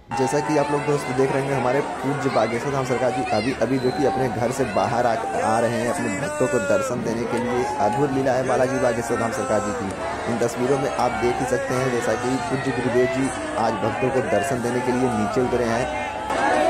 जैसा कि आप लोग दोस्त देख रहे हैं, हमारे पूज्य बागेश्वर धाम सरकार जी अभी अभी जो कि अपने घर से बाहर आ रहे हैं अपने भक्तों को दर्शन देने के लिए। अद्भुत लीला है बालाजी बागेश्वर धाम सरकार जी की। इन तस्वीरों में आप देख ही सकते हैं जैसा कि पूज्य गुरुदेव जी आज भक्तों को दर्शन देने के लिए नीचे उतरे हैं।